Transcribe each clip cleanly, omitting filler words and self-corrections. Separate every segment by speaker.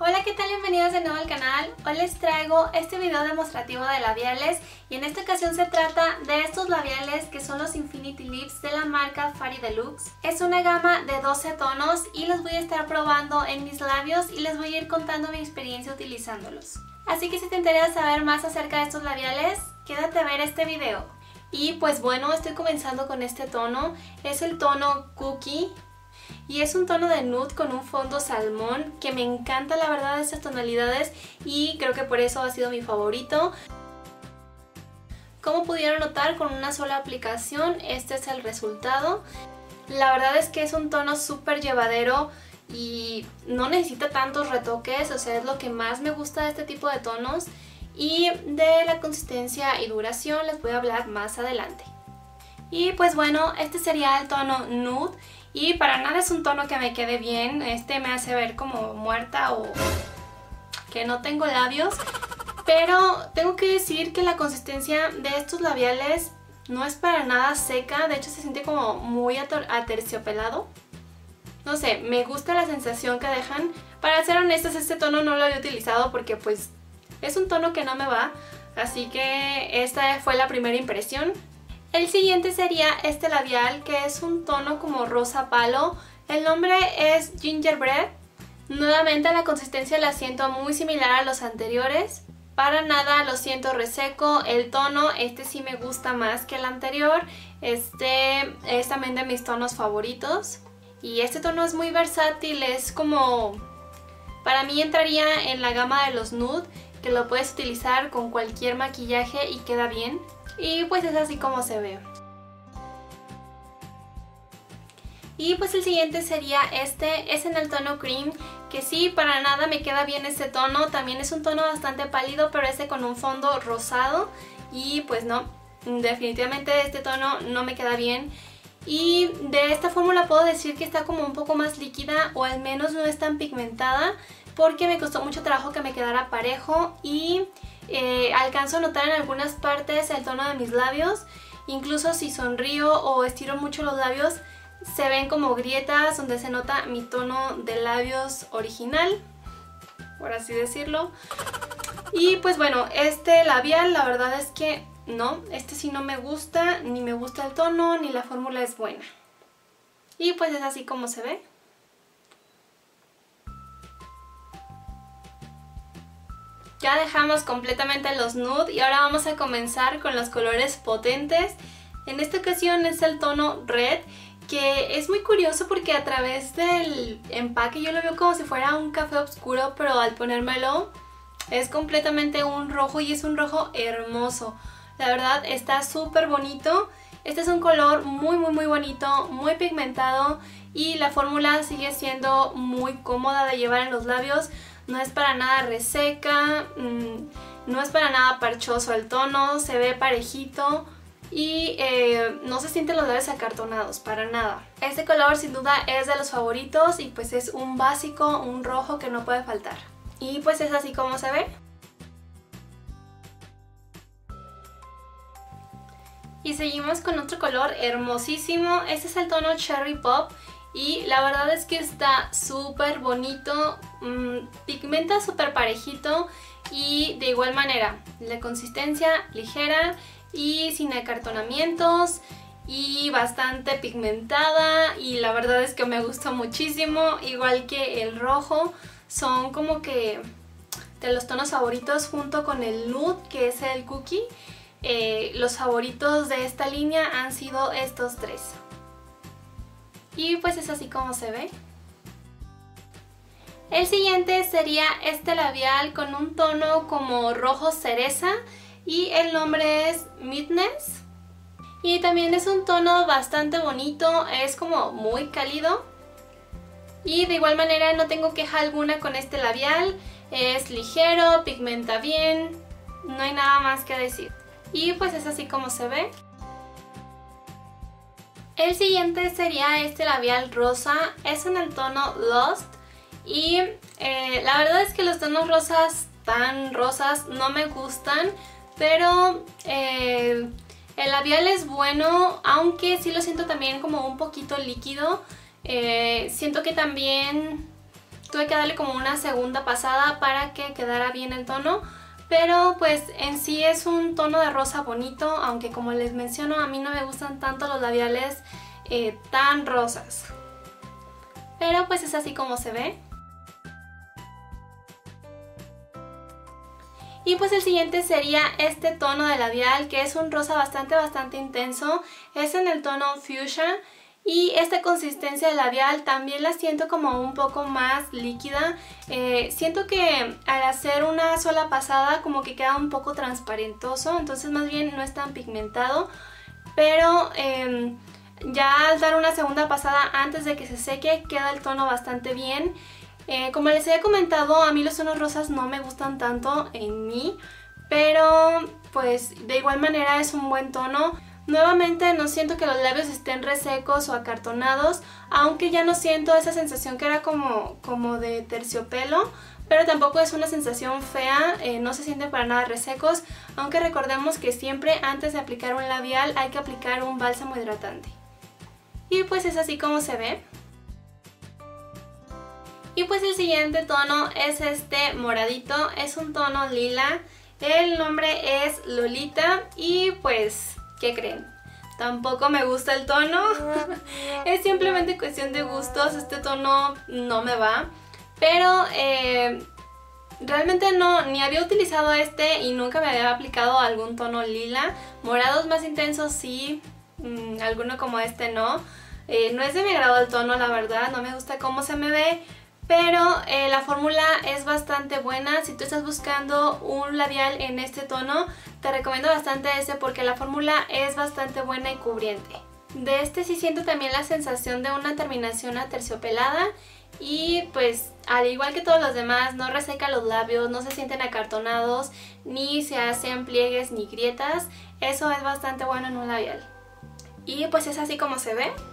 Speaker 1: Hola, ¿qué tal? Bienvenidos de nuevo al canal. Hoy les traigo este video demostrativo de labiales y en esta ocasión se trata de estos labiales que son los Infinity Lips de la marca Fairy Deluxe. Es una gama de 12 tonos y los voy a estar probando en mis labios y les voy a ir contando mi experiencia utilizándolos. Así que si te interesa saber más acerca de estos labiales, quédate a ver este video. Y pues bueno, estoy comenzando con este tono, es el tono Cookie. Y es un tono de nude con un fondo salmón que me encanta la verdad estas tonalidades y creo que por eso ha sido mi favorito. Como pudieron notar, con una sola aplicación este es el resultado. La verdad es que es un tono súper llevadero y no necesita tantos retoques, o sea, es lo que más me gusta de este tipo de tonos. Y de la consistencia y duración les voy a hablar más adelante. Y pues bueno, este sería el tono nude. Y para nada es un tono que me quede bien, este me hace ver como muerta o que no tengo labios. Pero tengo que decir que la consistencia de estos labiales no es para nada seca, de hecho se siente como muy aterciopelado. No sé, me gusta la sensación que dejan. Para ser honestas, este tono no lo había utilizado porque pues es un tono que no me va, así que esta fue la primera impresión. El siguiente sería este labial que es un tono como rosa palo. El nombre es Gingerbread. Nuevamente la consistencia la siento muy similar a los anteriores. Para nada lo siento reseco. El tono, este sí me gusta más que el anterior. Este es también de mis tonos favoritos. Y este tono es muy versátil, es como... Para mí entraría en la gama de los nude, que lo puedes utilizar con cualquier maquillaje y queda bien. Y pues es así como se ve. Y pues el siguiente sería este, es en el tono cream, que sí, para nada me queda bien este tono. También es un tono bastante pálido, pero este con un fondo rosado. Y pues no, definitivamente este tono no me queda bien. Y de esta fórmula puedo decir que está como un poco más líquida, o al menos no es tan pigmentada, porque me costó mucho trabajo que me quedara parejo y... alcanzo a notar en algunas partes el tono de mis labios. Incluso si sonrío o estiro mucho los labios, se ven como grietas donde se nota mi tono de labios original, por así decirlo. Y pues bueno, este labial la verdad es que no, este sí no me gusta, ni me gusta el tono, ni la fórmula es buena. Y pues es así como se ve. Ya dejamos completamente los nude y ahora vamos a comenzar con los colores potentes. En esta ocasión es el tono Red, que es muy curioso porque a través del empaque yo lo veo como si fuera un café oscuro, pero al ponérmelo es completamente un rojo y es un rojo hermoso. La verdad está súper bonito. Este es un color muy bonito, muy pigmentado y la fórmula sigue siendo muy cómoda de llevar en los labios. No es para nada reseca, no es para nada parchoso el tono, se ve parejito y no se sienten los labios acartonados, para nada. Este color sin duda es de los favoritos y pues es un básico, un rojo que no puede faltar. Y pues es así como se ve. Y seguimos con otro color hermosísimo, este es el tono Cherry Pop. Y la verdad es que está súper bonito, pigmenta súper parejito y de igual manera la consistencia ligera y sin acartonamientos y bastante pigmentada y la verdad es que me gusta muchísimo, igual que el rojo, son como que de los tonos favoritos junto con el nude que es el Cookie. Los favoritos de esta línea han sido estos tres. Y pues es así como se ve. El siguiente sería este labial con un tono como rojo cereza y el nombre es Midness. Y también es un tono bastante bonito, es como muy cálido. Y de igual manera no tengo queja alguna con este labial, es ligero, pigmenta bien, no hay nada más que decir. Y pues es así como se ve. El siguiente sería este labial rosa, es en el tono Lost y la verdad es que los tonos rosas tan rosas no me gustan, pero el labial es bueno, aunque sí lo siento también como un poquito líquido. Siento que también Tuve que darle como una segunda pasada para que quedara bien el tono. Pero pues en sí es un tono de rosa bonito, aunque como les menciono a mí no me gustan tanto los labiales tan rosas. Pero pues es así como se ve. Y pues el siguiente sería este tono de labial, que es un rosa bastante intenso. Es en el tono Fuchsia. Y esta consistencia de labial también la siento como un poco más líquida. Siento que al hacer una sola pasada como que queda un poco transparentoso, entonces más bien no es tan pigmentado. Pero ya al dar una segunda pasada antes de que se seque queda el tono bastante bien. Como les había comentado, a mí los tonos rosas no me gustan tanto en mí, pero pues de igual manera es un buen tono. Nuevamente no siento que los labios estén resecos o acartonados, aunque ya no siento esa sensación que era como de terciopelo, pero tampoco es una sensación fea, no se sienten para nada resecos, aunque recordemos que siempre antes de aplicar un labial hay que aplicar un bálsamo hidratante. Y pues es así como se ve. Y pues el siguiente tono es este moradito, es un tono lila, el nombre es Lolita y pues... ¿qué creen? Tampoco me gusta el tono. Es simplemente cuestión de gustos. Este tono no me va. Pero realmente no, ni había utilizado este y nunca me había aplicado algún tono lila. Morados más intensos sí, alguno como este no. No es de mi agrado el tono, la verdad. No me gusta cómo se me ve. Pero la fórmula es bastante buena. Si tú estás buscando un labial en este tono, te recomiendo bastante este porque la fórmula es bastante buena y cubriente. De este sí siento también la sensación de una terminación aterciopelada y pues al igual que todos los demás no reseca los labios, no se sienten acartonados, ni se hacen pliegues ni grietas. Eso es bastante bueno en un labial. Y pues es así como se ve.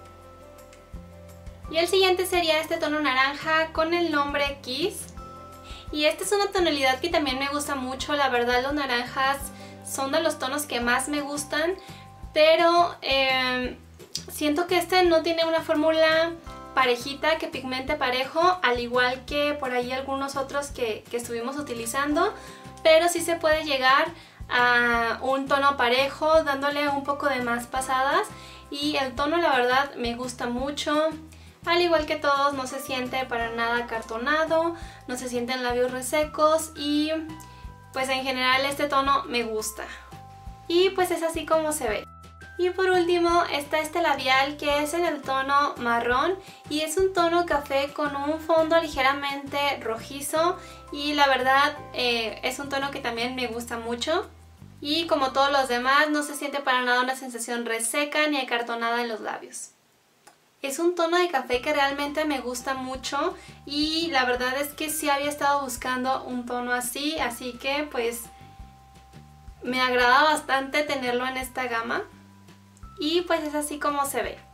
Speaker 1: Y el siguiente sería este tono naranja con el nombre Kiss. Y esta es una tonalidad que también me gusta mucho, la verdad los naranjas son de los tonos que más me gustan, pero siento que este no tiene una fórmula parejita que pigmente parejo, al igual que por ahí algunos otros que estuvimos utilizando, pero sí se puede llegar a un tono parejo dándole un poco de más pasadas y el tono la verdad me gusta mucho. Al igual que todos, no se siente para nada acartonado, no se sienten labios resecos y pues en general este tono me gusta. Y pues es así como se ve. Y por último está este labial que es en el tono marrón y es un tono café con un fondo ligeramente rojizo y la verdad es un tono que también me gusta mucho. Y como todos los demás no se siente para nada una sensación reseca ni acartonada en los labios. Es un tono de café que realmente me gusta mucho y la verdad es que sí había estado buscando un tono así, así que pues me agrada bastante tenerlo en esta gama y pues es así como se ve.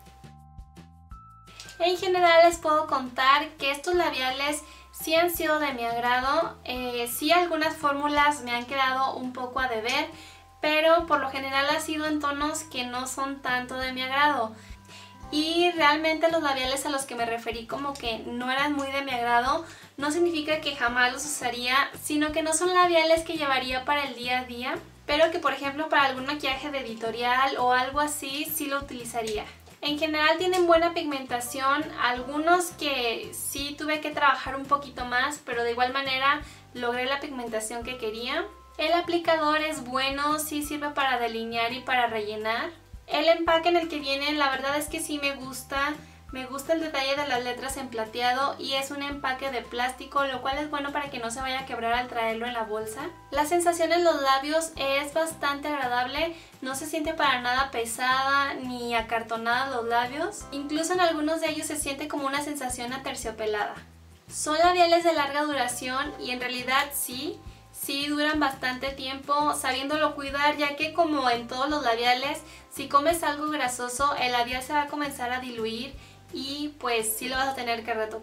Speaker 1: En general les puedo contar que estos labiales sí han sido de mi agrado, sí algunas fórmulas me han quedado un poco a deber, pero por lo general ha sido en tonos que no son tanto de mi agrado. Y realmente los labiales a los que me referí como que no eran muy de mi agrado, no significa que jamás los usaría, sino que no son labiales que llevaría para el día a día, pero que por ejemplo para algún maquillaje de editorial o algo así sí lo utilizaría. En general tienen buena pigmentación, algunos que sí tuve que trabajar un poquito más, pero de igual manera logré la pigmentación que quería. El aplicador es bueno, sí sirve para delinear y para rellenar. El empaque en el que viene la verdad es que sí me gusta el detalle de las letras en plateado y es un empaque de plástico, lo cual es bueno para que no se vaya a quebrar al traerlo en la bolsa. La sensación en los labios es bastante agradable, no se siente para nada pesada ni acartonada los labios, incluso en algunos de ellos se siente como una sensación aterciopelada. Son labiales de larga duración y en realidad sí duran bastante tiempo sabiéndolo cuidar, ya que como en todos los labiales, si comes algo grasoso el labial se va a comenzar a diluir y pues sí lo vas a tener que retocar.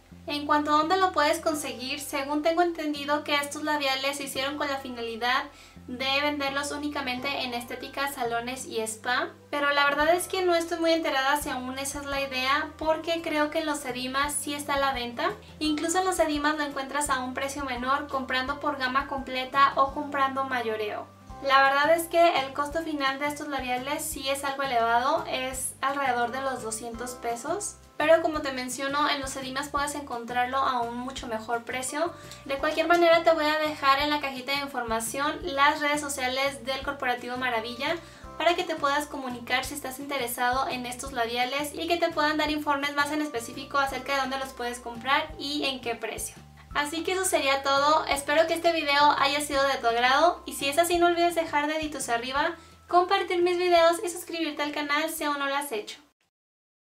Speaker 1: En cuanto a dónde lo puedes conseguir, según tengo entendido que estos labiales se hicieron con la finalidad de venderlos únicamente en estéticas, salones y spa, pero la verdad es que no estoy muy enterada si aún esa es la idea, porque creo que en los Edimas sí está a la venta. Incluso en los Edimas lo encuentras a un precio menor comprando por gama completa o comprando mayoreo. La verdad es que el costo final de estos labiales sí es algo elevado, es alrededor de los 200 pesos. Pero como te menciono, en los Edimas puedes encontrarlo a un mucho mejor precio. De cualquier manera te voy a dejar en la cajita de información las redes sociales del Corporativo Maravilla para que te puedas comunicar si estás interesado en estos labiales y que te puedan dar informes más en específico acerca de dónde los puedes comprar y en qué precio. Así que eso sería todo, espero que este video haya sido de tu agrado y si es así no olvides dejar deditos arriba, compartir mis videos y suscribirte al canal si aún no lo has hecho.